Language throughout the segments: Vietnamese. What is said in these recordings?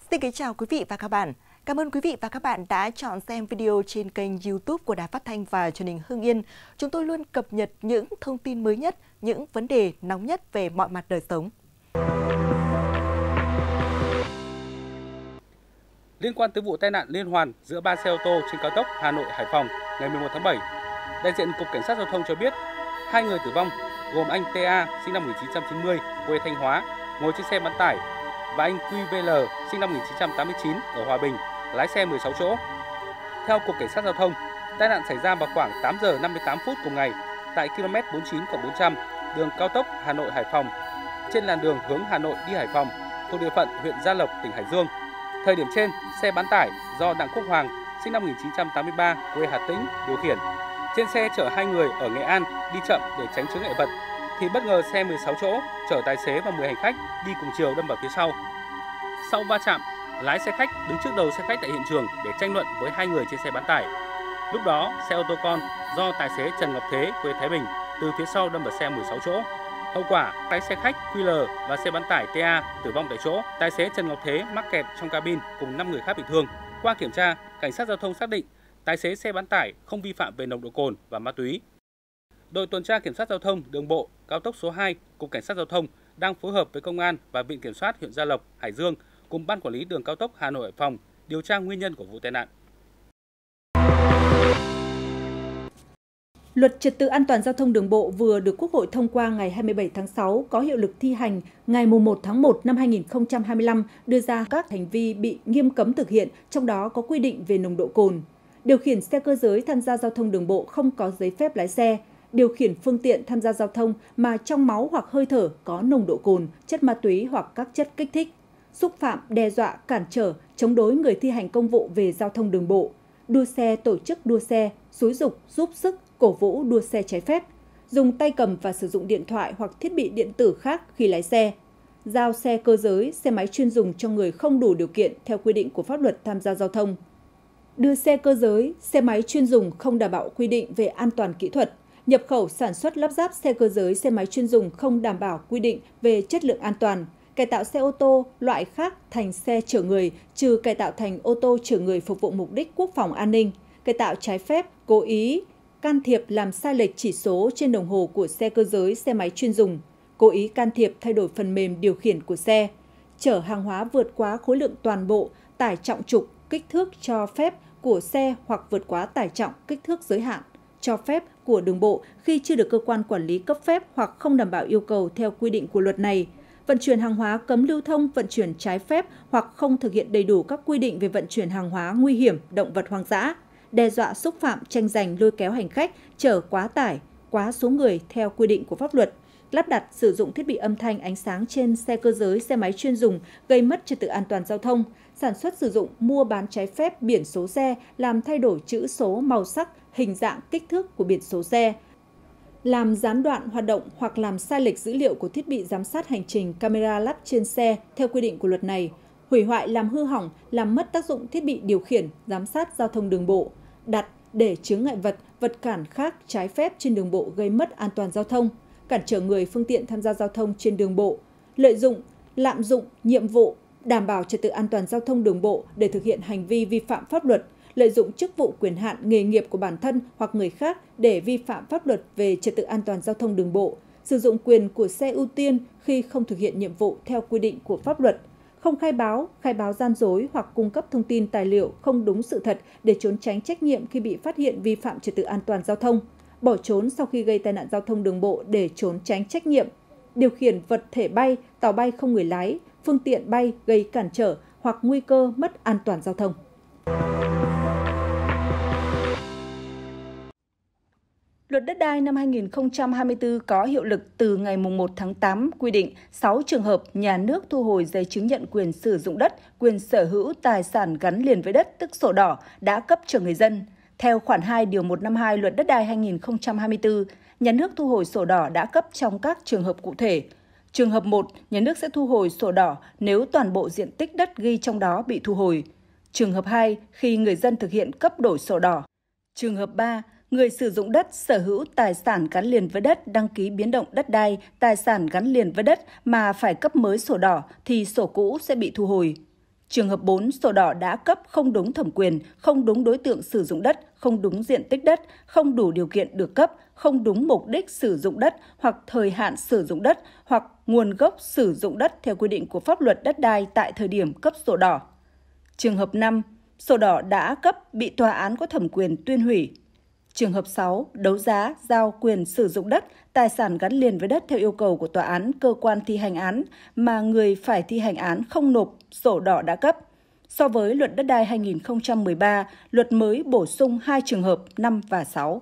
Xin kính chào quý vị và các bạn. Cảm ơn quý vị và các bạn đã chọn xem video trên kênh YouTube của Đài Phát thanh và Truyền hình Hưng Yên. Chúng tôi luôn cập nhật những thông tin mới nhất, những vấn đề nóng nhất về mọi mặt đời sống. Liên quan tới vụ tai nạn liên hoàn giữa 3 xe ô tô trên cao tốc Hà Nội - Hải Phòng ngày 11 tháng 7, đại diện Cục Cảnh sát Giao thông cho biết 2 người tử vong gồm anh TA sinh năm 1990 quê Thanh Hóa ngồi trên xe bán tải và anh QVL sinh năm 1989 ở Hòa Bình lái xe 16 chỗ. Theo Cục Cảnh sát Giao thông, tai nạn xảy ra vào khoảng 8 giờ 58 phút cùng ngày tại km 49+400 đường cao tốc Hà Nội - Hải Phòng trên làn đường hướng Hà Nội đi Hải Phòng thuộc địa phận huyện Gia Lộc, tỉnh Hải Dương. Thời điểm trên, xe bán tải do Đặng Quốc Hoàng sinh năm 1983 quê Hà Tĩnh điều khiển. Trên xe chở 2 người ở Nghệ An đi chậm để tránh chướng ngại vật thì bất ngờ xe 16 chỗ chở tài xế và 10 hành khách đi cùng chiều đâm vào phía sau. Sau va chạm, lái xe khách đứng trước đầu xe khách tại hiện trường để tranh luận với 2 người trên xe bán tải. Lúc đó, xe ô tô con do tài xế Trần Ngọc Thế quê Thái Bình từ phía sau đâm vào xe 16 chỗ. Hậu quả, lái xe khách QL và xe bán tải TA tử vong tại chỗ. Tài xế Trần Ngọc Thế mắc kẹt trong cabin cùng 5 người khác bị thương. Qua kiểm tra, cảnh sát giao thông xác định tài xế xe bán tải không vi phạm về nồng độ cồn và ma túy. Đội tuần tra kiểm soát giao thông đường bộ cao tốc số 2, Cục Cảnh sát Giao thông đang phối hợp với Công an và Viện Kiểm soát huyện Gia Lộc, Hải Dương cùng Ban Quản lý đường cao tốc Hà Nội - Hải Phòng điều tra nguyên nhân của vụ tai nạn. Luật Trật tự an toàn giao thông đường bộ vừa được Quốc hội thông qua ngày 27 tháng 6 có hiệu lực thi hành ngày 1 tháng 1 năm 2025, đưa ra các hành vi bị nghiêm cấm thực hiện, trong đó có quy định về nồng độ cồn. Điều khiển xe cơ giới tham gia giao thông đường bộ không có giấy phép lái xe, điều khiển phương tiện tham gia giao thông mà trong máu hoặc hơi thở có nồng độ cồn, chất ma túy hoặc các chất kích thích, xúc phạm, đe dọa, cản trở, chống đối người thi hành công vụ về giao thông đường bộ, đua xe, tổ chức đua xe, xúi giục, giúp sức, cổ vũ đua xe trái phép, dùng tay cầm và sử dụng điện thoại hoặc thiết bị điện tử khác khi lái xe, giao xe cơ giới, xe máy chuyên dùng cho người không đủ điều kiện theo quy định của pháp luật tham gia giao thông, đưa xe cơ giới, xe máy chuyên dùng không đảm bảo quy định về an toàn kỹ thuật, nhập khẩu sản xuất lắp ráp xe cơ giới, xe máy chuyên dùng không đảm bảo quy định về chất lượng an toàn, cải tạo xe ô tô loại khác thành xe chở người, trừ cải tạo thành ô tô chở người phục vụ mục đích quốc phòng an ninh, cải tạo trái phép, cố ý can thiệp làm sai lệch chỉ số trên đồng hồ của xe cơ giới, xe máy chuyên dùng, cố ý can thiệp thay đổi phần mềm điều khiển của xe, chở hàng hóa vượt quá khối lượng toàn bộ, tải trọng trục, kích thước cho phép của xe hoặc vượt quá tải trọng, kích thước giới hạn cho phép của đường bộ khi chưa được cơ quan quản lý cấp phép hoặc không đảm bảo yêu cầu theo quy định của luật này, vận chuyển hàng hóa cấm lưu thông, vận chuyển trái phép hoặc không thực hiện đầy đủ các quy định về vận chuyển hàng hóa nguy hiểm, động vật hoang dã, đe dọa, xúc phạm, tranh giành, lôi kéo hành khách, chở quá tải, quá số người theo quy định của pháp luật, lắp đặt, sử dụng thiết bị âm thanh, ánh sáng trên xe cơ giới, xe máy chuyên dùng gây mất trật tự an toàn giao thông, sản xuất, sử dụng, mua bán trái phép biển số xe, làm thay đổi chữ số, màu sắc, hình dạng, kích thước của biển số xe, làm gián đoạn hoạt động hoặc làm sai lệch dữ liệu của thiết bị giám sát hành trình camera lắp trên xe theo quy định của luật này, hủy hoại, làm hư hỏng, làm mất tác dụng thiết bị điều khiển, giám sát giao thông đường bộ, đặt, để chướng ngại vật, vật cản khác trái phép trên đường bộ gây mất an toàn giao thông, cản trở người, phương tiện tham gia giao thông trên đường bộ, lợi dụng, lạm dụng nhiệm vụ đảm bảo trật tự an toàn giao thông đường bộ để thực hiện hành vi vi phạm pháp luật, lợi dụng chức vụ, quyền hạn, nghề nghiệp của bản thân hoặc người khác để vi phạm pháp luật về trật tự an toàn giao thông đường bộ, sử dụng quyền của xe ưu tiên khi không thực hiện nhiệm vụ theo quy định của pháp luật, không khai báo gian dối hoặc cung cấp thông tin tài liệu không đúng sự thật để trốn tránh trách nhiệm khi bị phát hiện vi phạm trật tự an toàn giao thông, bỏ trốn sau khi gây tai nạn giao thông đường bộ để trốn tránh trách nhiệm, điều khiển vật thể bay, tàu bay không người lái, phương tiện bay gây cản trở hoặc nguy cơ mất an toàn giao thông. Luật đất đai năm 2024 có hiệu lực từ ngày 1 tháng 8 quy định 6 trường hợp nhà nước thu hồi giấy chứng nhận quyền sử dụng đất, quyền sở hữu tài sản gắn liền với đất, tức sổ đỏ, đã cấp cho người dân. Theo khoản 2 điều 152 Luật đất đai 2024, nhà nước thu hồi sổ đỏ đã cấp trong các trường hợp cụ thể. Trường hợp 1, nhà nước sẽ thu hồi sổ đỏ nếu toàn bộ diện tích đất ghi trong đó bị thu hồi. Trường hợp 2, khi người dân thực hiện cấp đổi sổ đỏ. Trường hợp 3, người sử dụng đất sở hữu tài sản gắn liền với đất đăng ký biến động đất đai, tài sản gắn liền với đất mà phải cấp mới sổ đỏ thì sổ cũ sẽ bị thu hồi. Trường hợp 4, sổ đỏ đã cấp không đúng thẩm quyền, không đúng đối tượng sử dụng đất, không đúng diện tích đất, không đủ điều kiện được cấp, không đúng mục đích sử dụng đất hoặc thời hạn sử dụng đất hoặc nguồn gốc sử dụng đất theo quy định của pháp luật đất đai tại thời điểm cấp sổ đỏ. Trường hợp 5, sổ đỏ đã cấp bị tòa án có thẩm quyền tuyên hủy. Trường hợp 6, đấu giá, giao quyền sử dụng đất, tài sản gắn liền với đất theo yêu cầu của tòa án, cơ quan thi hành án mà người phải thi hành án không nộp sổ đỏ đã cấp. So với Luật Đất đai 2013, luật mới bổ sung 2 trường hợp 5 và 6.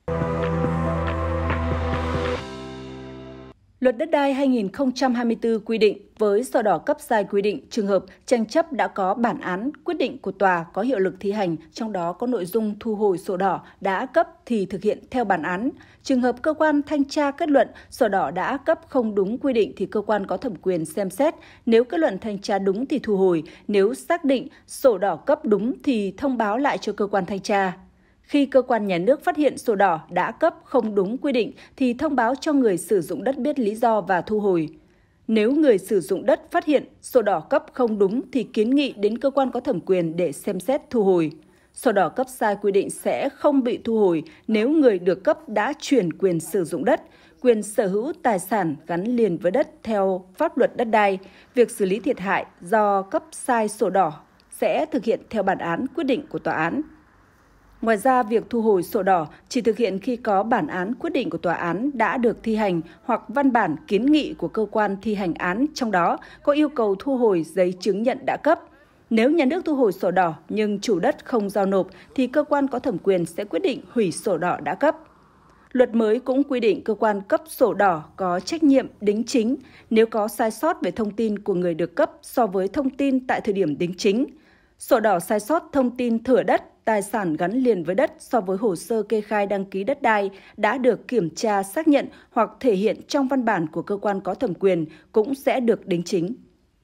Luật Đất đai 2024 quy định với sổ đỏ cấp sai quy định trường hợp tranh chấp đã có bản án quyết định của tòa có hiệu lực thi hành, trong đó có nội dung thu hồi sổ đỏ đã cấp thì thực hiện theo bản án. Trường hợp cơ quan thanh tra kết luận sổ đỏ đã cấp không đúng quy định thì cơ quan có thẩm quyền xem xét. Nếu kết luận thanh tra đúng thì thu hồi, nếu xác định sổ đỏ cấp đúng thì thông báo lại cho cơ quan thanh tra. Khi cơ quan nhà nước phát hiện sổ đỏ đã cấp không đúng quy định thì thông báo cho người sử dụng đất biết lý do và thu hồi. Nếu người sử dụng đất phát hiện sổ đỏ cấp không đúng thì kiến nghị đến cơ quan có thẩm quyền để xem xét thu hồi. Sổ đỏ cấp sai quy định sẽ không bị thu hồi nếu người được cấp đã chuyển quyền sử dụng đất, quyền sở hữu tài sản gắn liền với đất theo pháp luật đất đai. Việc xử lý thiệt hại do cấp sai sổ đỏ sẽ thực hiện theo bản án quyết định của tòa án. Ngoài ra, việc thu hồi sổ đỏ chỉ thực hiện khi có bản án quyết định của tòa án đã được thi hành hoặc văn bản kiến nghị của cơ quan thi hành án, trong đó có yêu cầu thu hồi giấy chứng nhận đã cấp. Nếu nhà nước thu hồi sổ đỏ nhưng chủ đất không giao nộp thì cơ quan có thẩm quyền sẽ quyết định hủy sổ đỏ đã cấp. Luật mới cũng quy định cơ quan cấp sổ đỏ có trách nhiệm đính chính nếu có sai sót về thông tin của người được cấp so với thông tin tại thời điểm đính chính. Sổ đỏ sai sót thông tin thửa đất, tài sản gắn liền với đất so với hồ sơ kê khai đăng ký đất đai đã được kiểm tra xác nhận hoặc thể hiện trong văn bản của cơ quan có thẩm quyền cũng sẽ được đính chính.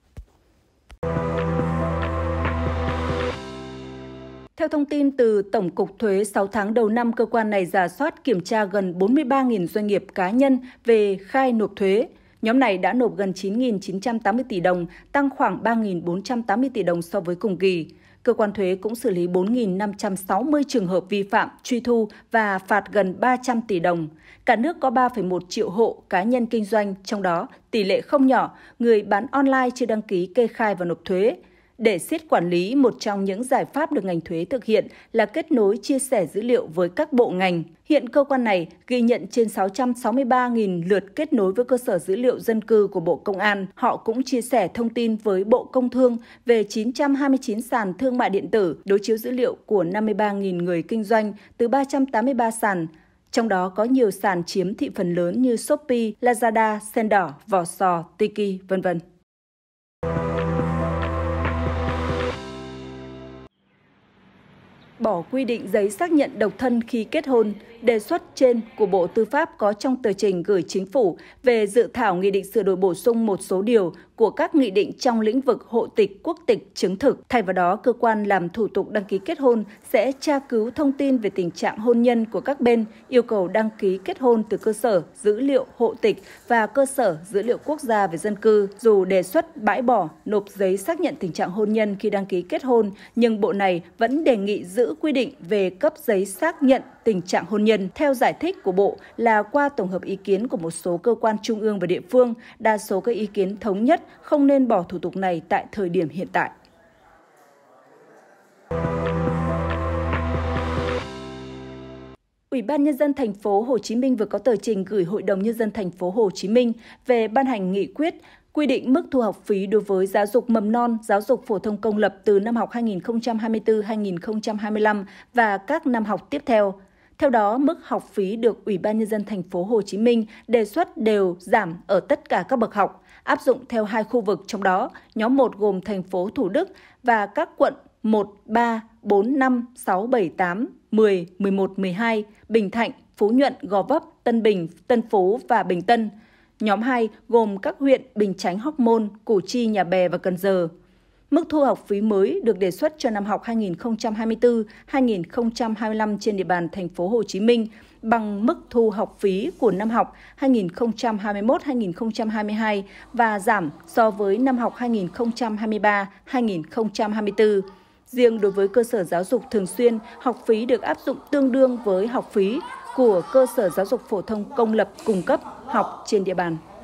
Theo thông tin từ Tổng cục Thuế, 6 tháng đầu năm, cơ quan này rà soát kiểm tra gần 43.000 doanh nghiệp cá nhân về khai nộp thuế. Nhóm này đã nộp gần 9.980 tỷ đồng, tăng khoảng 3.480 tỷ đồng so với cùng kỳ. Cơ quan thuế cũng xử lý 4.560 trường hợp vi phạm, truy thu và phạt gần 300 tỷ đồng. Cả nước có 3,1 triệu hộ cá nhân kinh doanh, trong đó tỷ lệ không nhỏ, người bán online chưa đăng ký kê khai và nộp thuế. Để siết quản lý, một trong những giải pháp được ngành thuế thực hiện là kết nối chia sẻ dữ liệu với các bộ ngành. Hiện cơ quan này ghi nhận trên 663.000 lượt kết nối với cơ sở dữ liệu dân cư của Bộ Công an. Họ cũng chia sẻ thông tin với Bộ Công Thương về 929 sàn thương mại điện tử, đối chiếu dữ liệu của 53.000 người kinh doanh từ 383 sàn. Trong đó có nhiều sàn chiếm thị phần lớn như Shopee, Lazada, Sendor, Vò Sò, Tiki, v.v. Bỏ quy định giấy xác nhận độc thân khi kết hôn, đề xuất trên của Bộ Tư pháp có trong tờ trình gửi Chính phủ về dự thảo nghị định sửa đổi bổ sung một số điều của các nghị định trong lĩnh vực hộ tịch, quốc tịch, chứng thực. Thay vào đó, cơ quan làm thủ tục đăng ký kết hôn sẽ tra cứu thông tin về tình trạng hôn nhân của các bên, yêu cầu đăng ký kết hôn từ cơ sở dữ liệu hộ tịch và cơ sở dữ liệu quốc gia về dân cư. Dù đề xuất bãi bỏ nộp giấy xác nhận tình trạng hôn nhân khi đăng ký kết hôn, nhưng Bộ này vẫn đề nghị giữ quy định về cấp giấy xác nhận tình trạng hôn nhân. Theo giải thích của Bộ là qua tổng hợp ý kiến của một số cơ quan trung ương và địa phương, đa số các ý kiến thống nhất không nên bỏ thủ tục này tại thời điểm hiện tại. Ủy ban Nhân dân thành phố Hồ Chí Minh vừa có tờ trình gửi Hội đồng Nhân dân thành phố Hồ Chí Minh về ban hành nghị quyết quy định mức thu học phí đối với giáo dục mầm non, giáo dục phổ thông công lập từ năm học 2024-2025 và các năm học tiếp theo. Theo đó, mức học phí được Ủy ban Nhân dân thành phố Hồ Chí Minh đề xuất đều giảm ở tất cả các bậc học, áp dụng theo 2 khu vực, trong đó nhóm 1 gồm thành phố Thủ Đức và các quận 1, 3, 4, 5, 6, 7, 8, 10, 11, 12, Bình Thạnh, Phú Nhuận, Gò Vấp, Tân Bình, Tân Phú và Bình Tân. Nhóm 2 gồm các huyện Bình Chánh, Hóc Môn, Củ Chi, Nhà Bè và Cần Giờ. Mức thu học phí mới được đề xuất cho năm học 2024-2025 trên địa bàn thành phố Hồ Chí Minh bằng mức thu học phí của năm học 2021-2022 và giảm so với năm học 2023-2024. Riêng đối với cơ sở giáo dục thường xuyên, học phí được áp dụng tương đương với học phí của cơ sở giáo dục phổ thông công lập cung cấp học trên địa bàn.